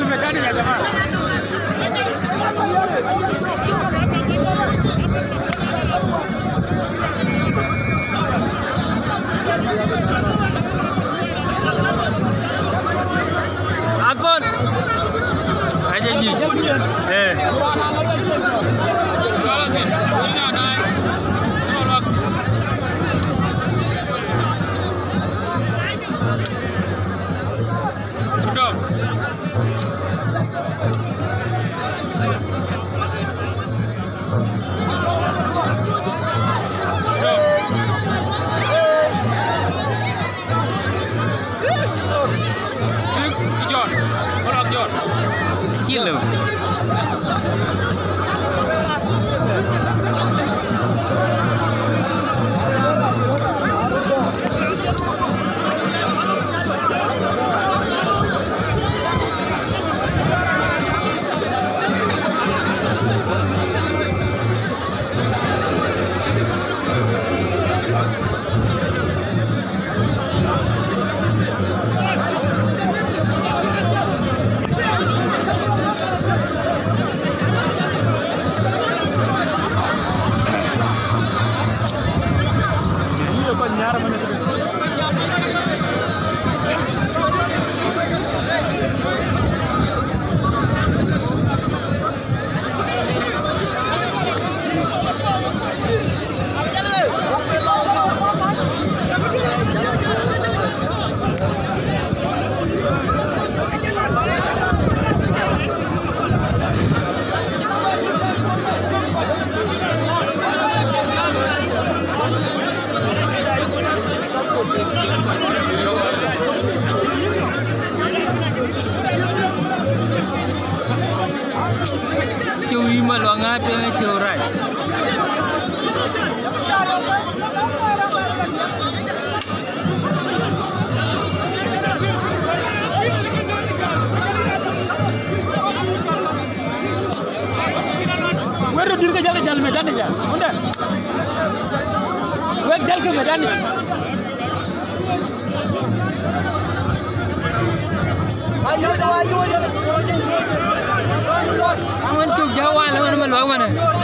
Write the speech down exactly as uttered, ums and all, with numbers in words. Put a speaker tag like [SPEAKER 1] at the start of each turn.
[SPEAKER 1] jal medan ya jamaah. Akun aja ji eh kilo chui mà lo ngáp cái chiều rải Where did you get the medan ya? Udah. Wek jal ke medan ni. Ayo ayo ayo. Angan cuk Jawa lawan mana lawan mana.